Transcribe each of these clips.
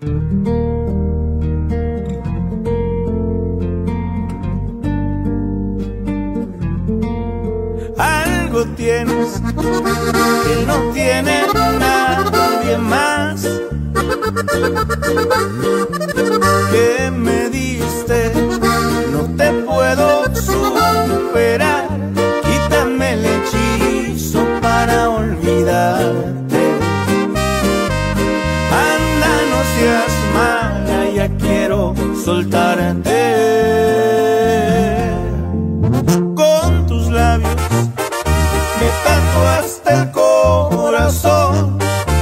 Algo tienes que no tiene nadie más, que me diste, no te puedo superar. Quítame el hechizo para olvidarte. Anda, no seas mala, ya quiero soltarte. Con tus labios me tatuaste el corazón.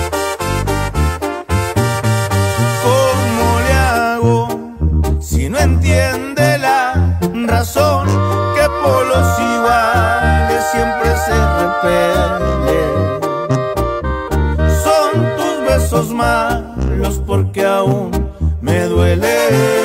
¿Cómo le hago si no entiende la razón? Que por los iguales siempre se repelen. Son tus besos malos porque aún me duele.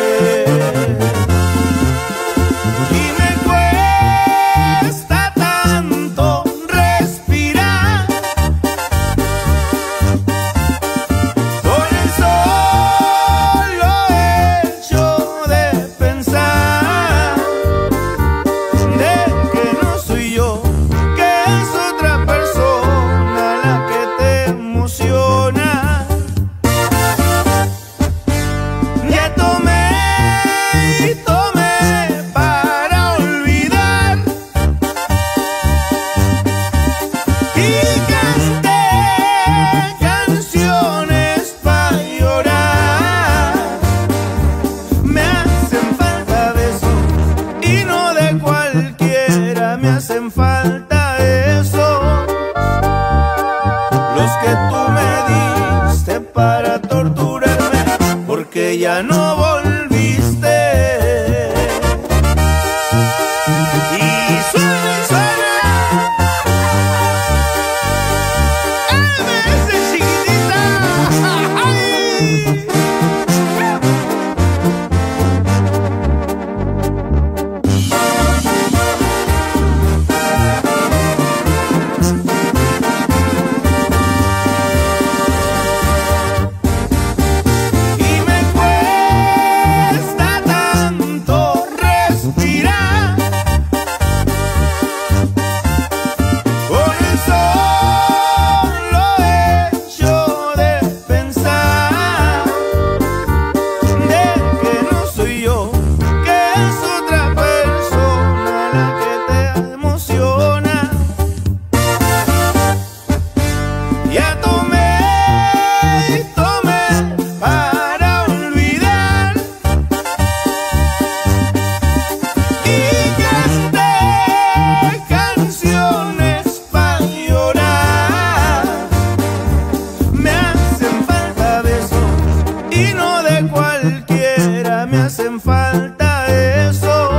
Hacen falta esos, los que tú me diste para torturarme, porque ya no volviste. Y suena, suena MS chiquitita. ¡Ay! Me hacen falta esos,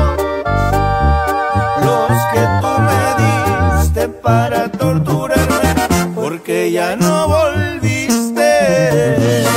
los que tú me diste para torturarme, porque ya no volviste.